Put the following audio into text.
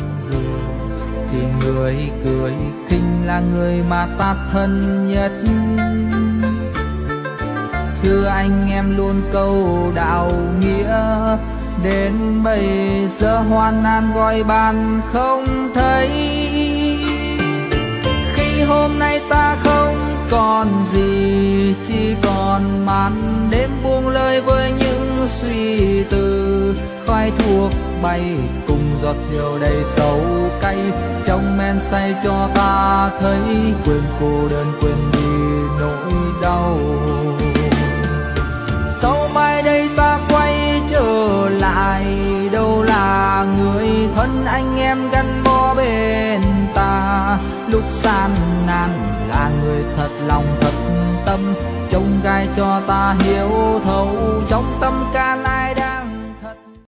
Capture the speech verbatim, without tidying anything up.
rồi thì người cười khinh là người mà ta thân nhất. Xưa anh em luôn câu đạo nghĩa, đến bây giờ hoan nan gọi bạn không thấy. Khi hôm nay ta không còn gì, chỉ còn màn đêm buông lơi với những suy tư. Khói thuốc bay cùng giọt rượu đầy sầu cay, trong men say cho ta thấy quên cô đơn, quên đi nỗi đau. Sau mai đây ta quay trở lại, đâu là người thân anh em gắn bó bên ta. Lúc gian nan là người thật lòng thật tâm, trông gai cho ta hiểu thấu trong tâm